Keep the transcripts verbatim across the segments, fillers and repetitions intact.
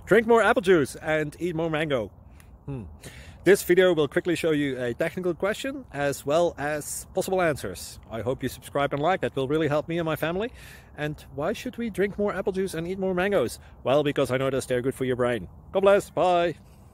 Drink more apple juice and eat more mango. Hmm. This video will quickly show you a technical question as well as possible answers. I hope you subscribe and like. That will really help me and my family. And why should we drink more apple juice and eat more mangoes? Well, because I noticed they're good for your brain. God bless. Bye.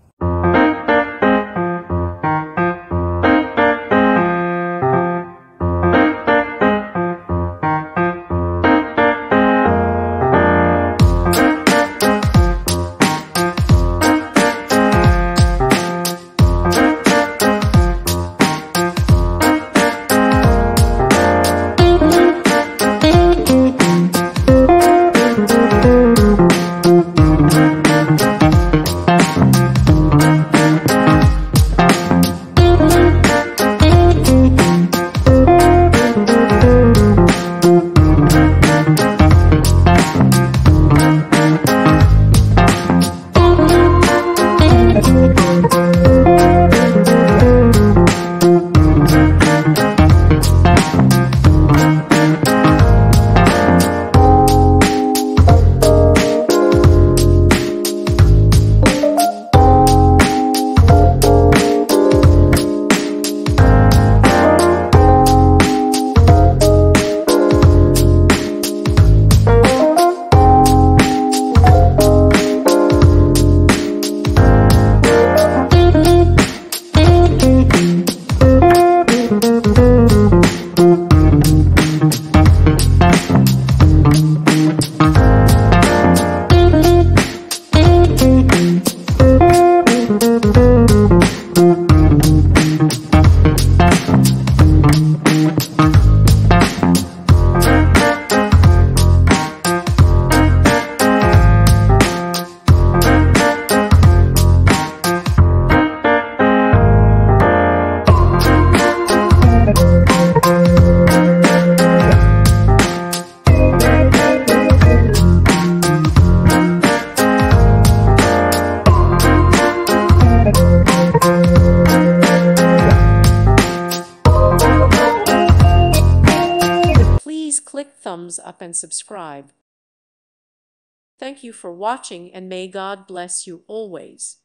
Please click thumbs up and subscribe. Thank you for watching, and may God bless you always.